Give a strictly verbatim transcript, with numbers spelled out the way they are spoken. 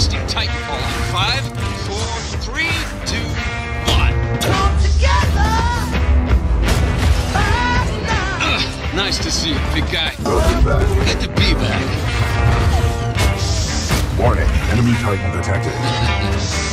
Casting Titanfall in five, four, three, two, one. Come together. Ugh, nice to see you, big guy. Welcome back. Good to be back. Warning, enemy Titan detected.